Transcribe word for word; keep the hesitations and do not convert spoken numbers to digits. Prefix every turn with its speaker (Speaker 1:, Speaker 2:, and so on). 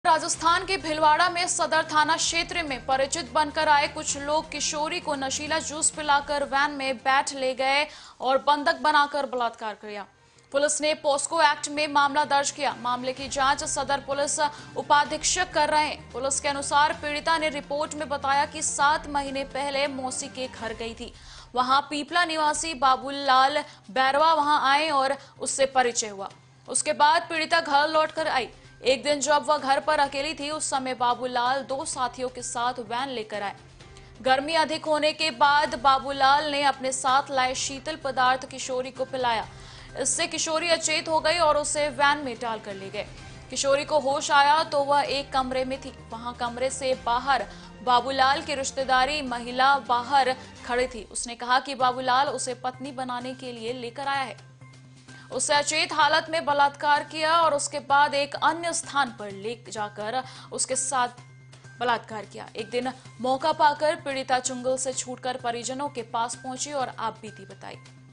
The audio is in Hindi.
Speaker 1: राजस्थान के भीलवाड़ा में सदर थाना क्षेत्र में परिचित बनकर आए कुछ लोग किशोरी को नशीला जूस पिलाकर वैन में बैठ ले गए और बंधक बनाकर बलात्कार किया। पुलिस ने पोस्को एक्ट में मामला दर्ज किया। मामले की जांच सदर पुलिस उपाधीक्षक कर रहे हैं। पुलिस के अनुसार पीड़िता ने रिपोर्ट में बताया कि सात महीने पहले मौसी के घर गई थी। वहां पीपला निवासी बाबूलाल बैरवा वहां आए और उससे परिचय हुआ। उसके बाद पीड़िता घर लौटकर आई। एक दिन जब वह घर पर अकेली थी, उस समय बाबूलाल दो साथियों के साथ वैन लेकर आए। गर्मी अधिक होने के बाद बाबूलाल ने अपने साथ लाए शीतल पदार्थ किशोरी को पिलाया। इससे किशोरी अचेत हो गई और उसे वैन में डालकर ले गए। किशोरी को होश आया तो वह एक कमरे में थी। वहां कमरे से बाहर बाबूलाल की रिश्तेदारी महिला बाहर खड़ी थी। उसने कहा कि बाबूलाल उसे पत्नी बनाने के लिए लेकर आया है। उसे अचेत हालत में बलात्कार किया और उसके बाद एक अन्य स्थान पर ले जाकर उसके साथ बलात्कार किया। एक दिन मौका पाकर पीड़िता चुंगल से छूटकर परिजनों के पास पहुंची और आप बीती बताई।